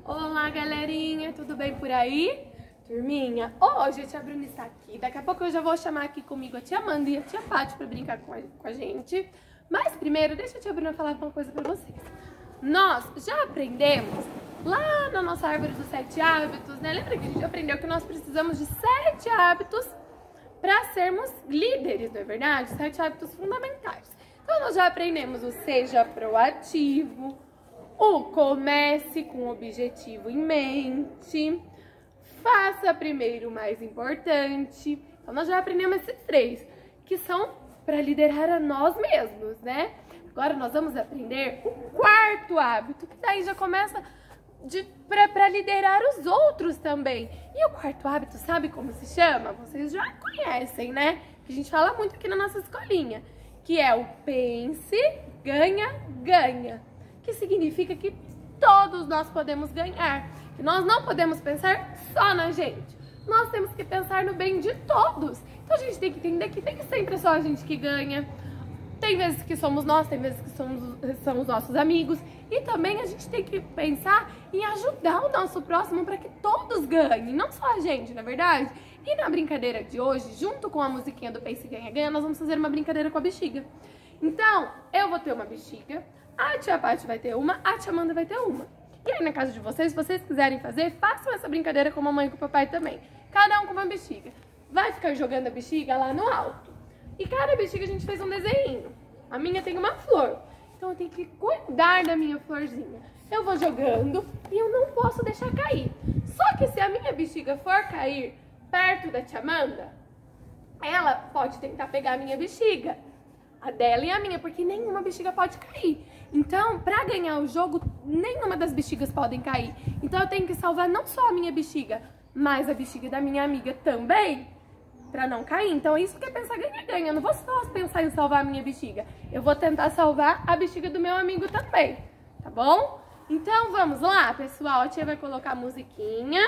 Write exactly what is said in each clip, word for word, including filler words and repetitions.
Olá, galerinha, tudo bem por aí? Turminha, hoje a tia Bruna está aqui. Daqui a pouco eu já vou chamar aqui comigo a tia Amanda e a tia Paty para brincar com a, com a gente. Mas primeiro, deixa a tia Bruna falar uma coisa para vocês. Nós já aprendemos lá na nossa árvore dos sete hábitos, né? Lembra que a gente aprendeu que nós precisamos de sete hábitos para sermos líderes, não é verdade? Sete hábitos fundamentais. Então nós já aprendemos o seja proativo, o comece com o objetivo em mente, faça primeiro o mais importante. Então nós já aprendemos esses três, que são para liderar a nós mesmos, né? Agora nós vamos aprender o quarto hábito, que daí já começa para liderar os outros também. E o quarto hábito, sabe como se chama? Vocês já conhecem, né? Que a gente fala muito aqui na nossa escolinha, que é o pense, ganha, ganha. Que significa que todos nós podemos ganhar. Que nós não podemos pensar só na gente. Nós temos que pensar no bem de todos. Então a gente tem que entender que tem sempre só a gente que ganha. Tem vezes que somos nós, tem vezes que somos, são os nossos amigos. E também a gente tem que pensar em ajudar o nosso próximo para que todos ganhem, não só a gente, na verdade. E na brincadeira de hoje, junto com a musiquinha do Pense Ganha Ganha, nós vamos fazer uma brincadeira com a bexiga. Então, eu vou ter uma bexiga, a tia Paty vai ter uma, a tia Amanda vai ter uma. E aí na casa de vocês, se vocês quiserem fazer, façam essa brincadeira com a mamãe e com o papai também. Cada um com uma bexiga. Vai ficar jogando a bexiga lá no alto. E cada bexiga a gente fez um desenho. A minha tem uma flor. Então eu tenho que cuidar da minha florzinha. Eu vou jogando e eu não posso deixar cair. Só que se a minha bexiga for cair perto da tia Amanda, ela pode tentar pegar a minha bexiga. A dela e a minha, porque nenhuma bexiga pode cair. Então, pra ganhar o jogo, nenhuma das bexigas podem cair. Então eu tenho que salvar não só a minha bexiga, mas a bexiga da minha amiga também, pra não cair. Então é isso que é pensar ganha-ganha. Eu não vou só pensar em salvar a minha bexiga. Eu vou tentar salvar a bexiga do meu amigo também, tá bom? Então vamos lá, pessoal. A tia vai colocar a musiquinha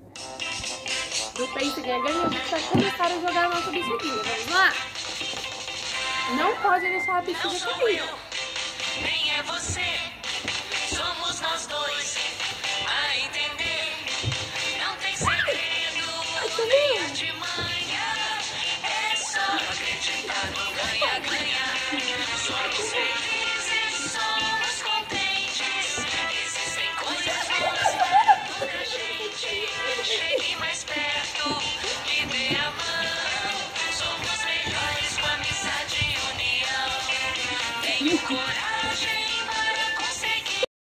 do Pense Ganha Ganha. A gente vai começar a jogar a nossa bexiguinha. Vamos lá? Não pode deixar a bexiga cair. Nem é você.